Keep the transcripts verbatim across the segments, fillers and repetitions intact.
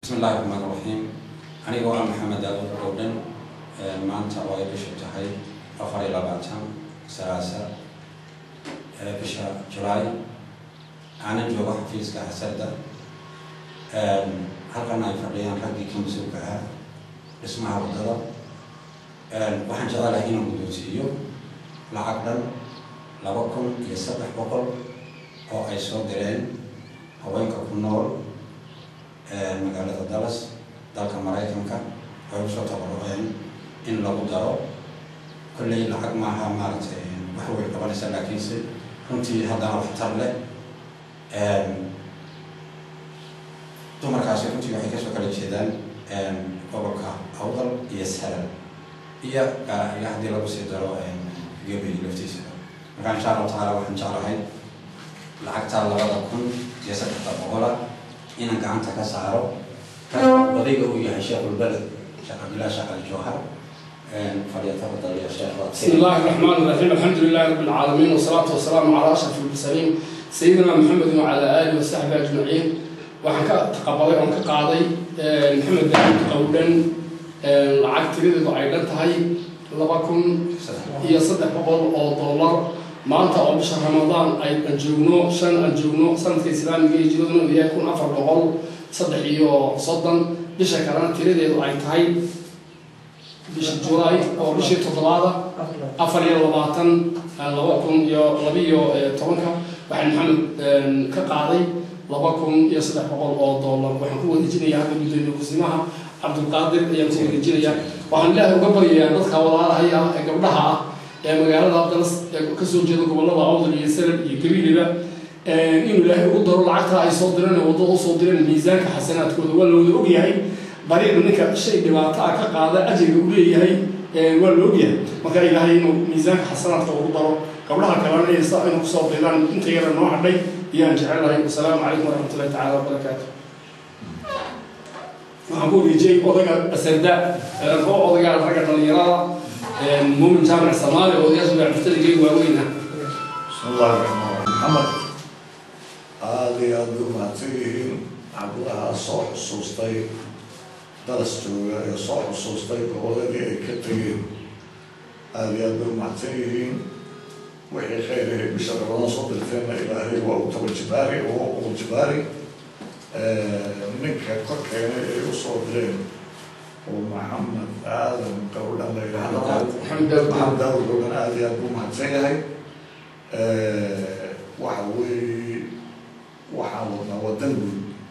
بسم الله الرحمن الرحيم. أنا هو محمد داود الرودن. ما أنت وايد شفتهاي أفري لبعتهم سلاسة بشهر جولاي. أنا جوا حفيز كهسردة. هل كنا يفرقين حقي كم سوكها اسمها بدرة. وحن شغالة هنا مدوسيو لعقدن لبكم يسبح بقول أو أي صوت درين أو إنك كنور magaalada Dallas dalka Mareykanka ay soo tabaruceen in lagu daro kulli lacag ma aha maartay wax way qabanaysa laakiin si runtii hadana wax tar leh ee dumarkaasi runtii waxay ka soo kala jeedaan ee gobolka Awdal iyo Saaran iyo gaar ahaan hadii lagu sii daro ee gebi laftiisa marka insha Allah taala waxaan jeclahay lacagta labada kun iyo saddex boqol إن كان تكسره وضيقه وياه شيخ البلد شيخ عبد الله شيخ الجوهر فليتفضل يا شيخ. بسم الله الرحمن الرحيم الحمد لله رب العالمين والصلاة والسلام على أشرف المرسلين سيدنا محمد وعلى آله وصحبه أجمعين. وحكى تقبلي عنك قاضي محمد داود قولا العقد تريد ضعيفة هاي لبكم هي صدق بقول أو دولار ما أنت أو بشهر رمضان أي الجنو شن الجنو سنة الإسلام يجي يجدون يكون أفر بقول صدق يو صدًا بشكران تريد أي تاي بش جولاي أو بش تطلعه أفر يلا باطن لو أكون يو لبي يو تونكا وحن محمد كقاضي لو أكون يصدق بقول أو دولار وحن هو يجيني هذا بدون يقسمها عبد القادر يمسك يجيني وحن له قبل ينطق والله هي قبلها magaalada Dallas ka soo jeedo gobolada Awdal iyo Saaran iyo Gabileba in Ilaahay u daro lacagta ay soo direen oo wadada soo direen miisaanka xasanaadkooda waa loo og yahay bariiq ninka shay dhibaato ah ka qaada ajriga uu leeyahay waa loo og yahay marka Ilaahay inuu miisaanka xasanaadka ugu daro gabdhaha kalena ay saa inuu soo diraan inta yar noo hadhay iyaan jecelahay assalaamu calaykum waraxmatullaahi ta'ala wabarakaatuh waxaan ku wajiyay odaga asarda oo odaga raga dhalinyarada مؤمن جامع الصومالي ويجب أن يفترق وينها. بسم الله الرحمن الرحيم. محمد هذه أدو معتين عبدها صوح الصوصتي درستوا صوح الصوصتي بولدي كتير هذه أدو معتين وحي خيره بشر الله صوت الفن إلهي وأوتو الجباري وأوتو الجباري منك كوك يوصل لين ومحمد آدم قولا لا إله إلا الله محمد محمد داود قولا آدم أبو محمد سيهي وحوي وحاولنا ودنبو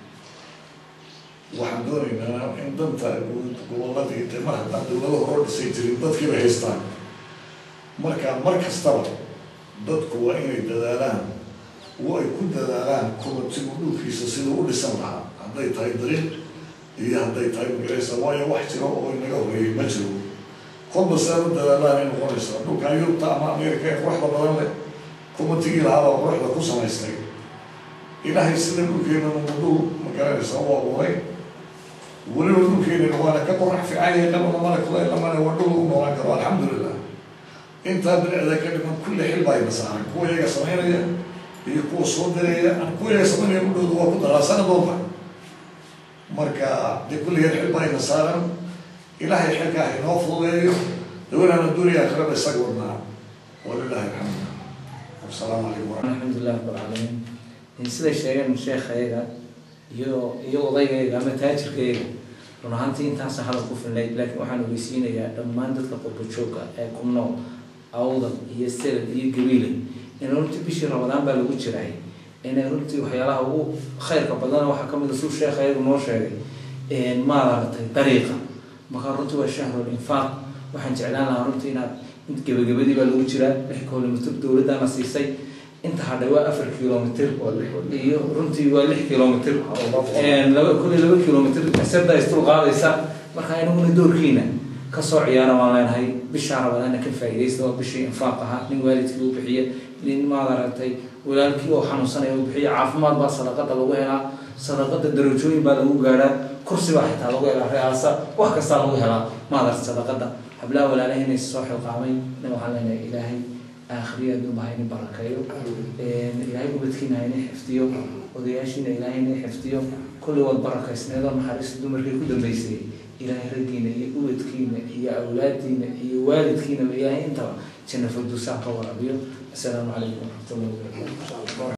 وحمدونينا إن دمت والله دي تمر حتى دولة هرود سيترين ضد كيف هيستان مركا مركز طبعا ضد قوائن الدلالان ويكون دلالان كما تقولوا في سلسلة أولي سمعها عندي تايدرين iyo haday tahay magaalada waayo wax jiro oo inaga horeeyay ma jiro qodba sabab dalaalay noqonaysa dhulka Yurubta ama Ameerika ee wax badan leh kuma tigi lahaa waxda ku samaystay ilaahay sida dhulkeena uu magaalada waa waray wali dhulkeena waa ka qorrax fi caayay lama ma kula lama waa dhul oo nooca karo alxamdulillah inta bidcada ka dhiman kulli xilbay masahan kuwa iyaga sameynaya iyo kuwa soo diraya kuwa iyaga sameynaya muddo waa ku daraasana doonta marka de kulli xilbay nasaaran ilaahay xilka inoo fududeeyo dawladana dunya akhirada isaguna walillahi alhamd assalamu alaykum alhamdulillah rabbil alamin in sida sheegan sheekhayaga iyo iyo odayga ama taajirkayga runaantii intaas hal ku filnay laakiin waxaan ogeysiinayaa dhammaan dadka qodobjooga ee ku nool Awdal iyo Saaran iyo Gabiley in runtii bishii Ramadaan baa lagu jiray إن رنتي وحيالها هو خير كبدنا وحكم الرسول الشيخ خير ونوشة إن ما رأت طريقة ما كان رنتي والشهر الإنفاق وحنت إعلانها رنتي إن أنت جب جبدي بالوجرة بحكوا لما تبدو ولدا مسيسي أنت هذا وقفر كيلومتر ولا رنتي ولا كيلومتر إن لو كل لو كيلومتر حسب ده يستوى غالي سا ما كان ينون الدور كينا كسر عيانا ولا هاي بالشهر ولا أنا كيف يستوى بشيء إنفاقها من والد كيلو بحية لين ما رأتي walaalkii oo xanuunsanay uu bixiyo caafimaad baa sadaqada lagu helaa sadaqada darajooyin baa lagu gaaraa kursi baa xitaa lagu helaa reeyasa wax kasta lagu helaa maadar sadaqada habla walaalaheen soo xilqaamay waxaan leenahay ilaahay آخرية دوم هاي بركايو إلهي قبتكين هاي حفتيو ودياشين إلهي حفتيو كل وقت بركة سنة محارس دوم ركي كل بيسي إلهي رجينا يقوتكين يا أولادنا يا والدكين ويا أنت كنا في الدوساق ورابيو السلام عليكم ورحمة الله وبركاته.